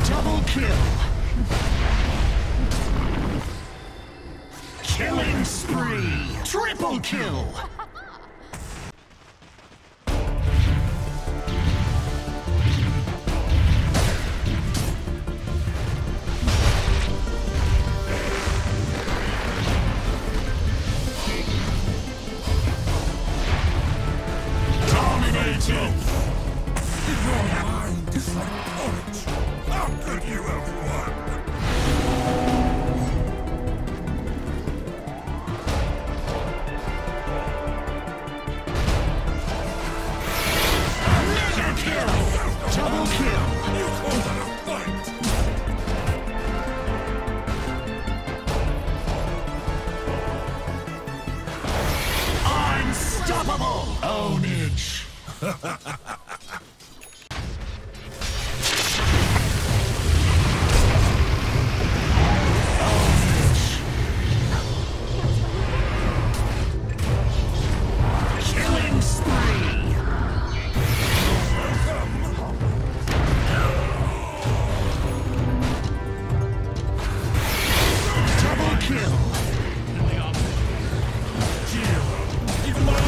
Double kill. Killing spree. Triple kill. Dominating. Your mind is like porridge. How could you have won? Mega kill. Double kill. You call that a fight? Unstoppable. Ownage. Killing spree. Double kill. Even my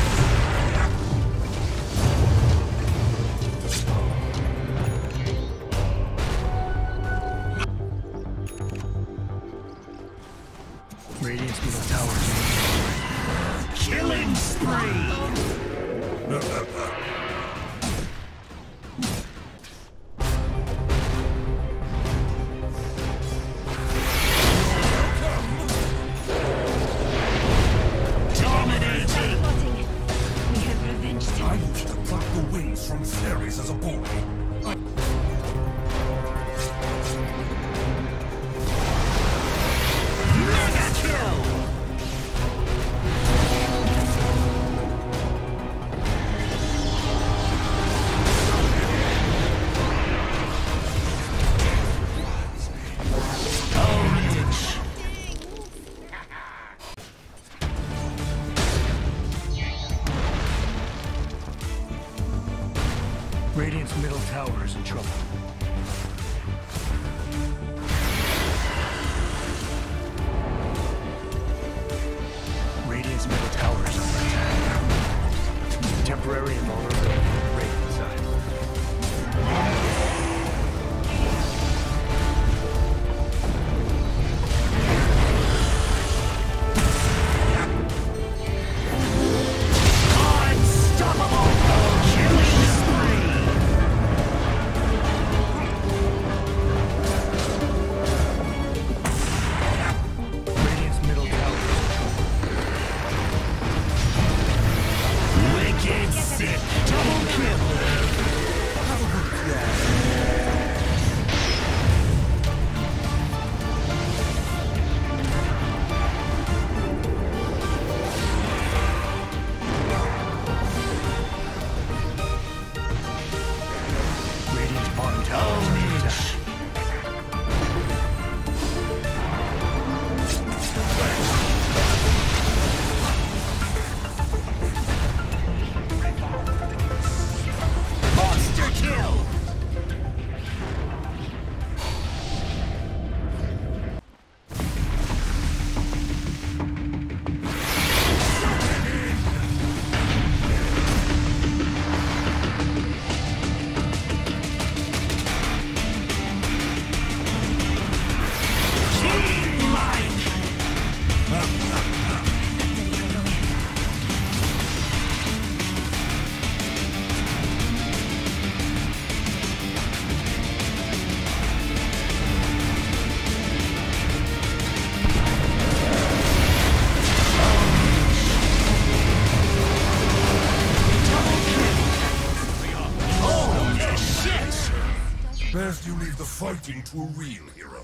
Radiant's middle tower. Killing spree. Dominating. We have revenged him. I used to pluck the wings from fairies as a boy. Mega kill. Ownage. Radiant's middle tower is in trouble. Radiant's middle tower is under attack. Temporary invulnerability. Radiant side. Unstoppable! Killing spree! Radiant's middle tower is in trouble. Wicked sick! Double kill! Radiant's bottom tower is under attack. Monster kill! King Mike! Holy shit! Best you leave the fighting to a real hero.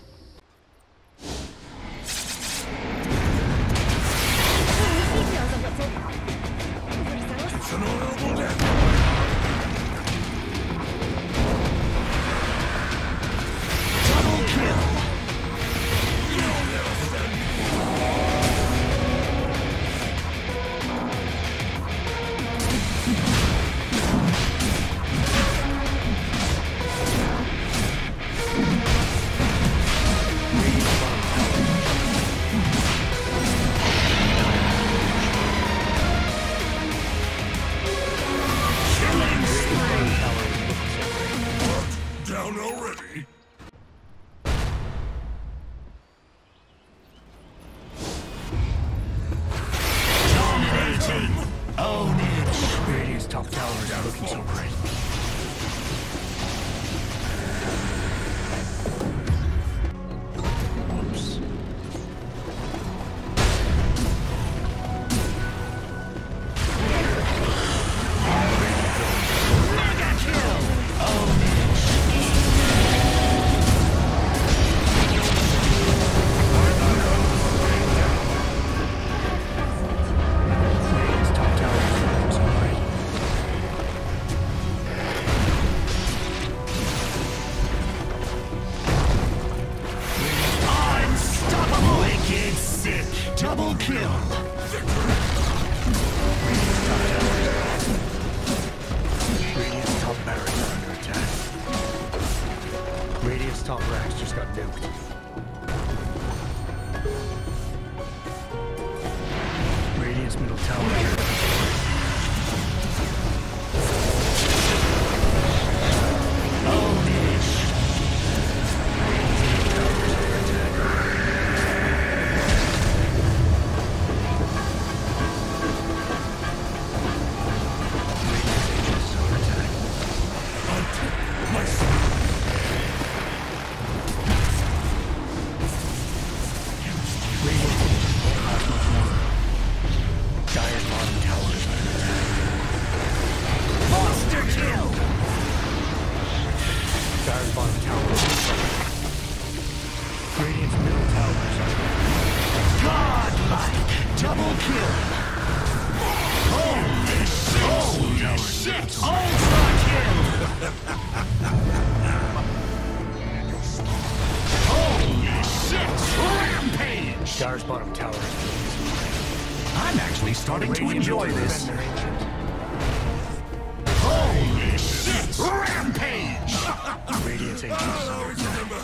It's an honorable death. Double kill! You'll never stand. Tom Rax just got nuked. Radiant's middle tower. Dyer's bottom tower. I'm actually starting to enjoy this. Holy shit! Rampage! Radiant's ancient is under attack.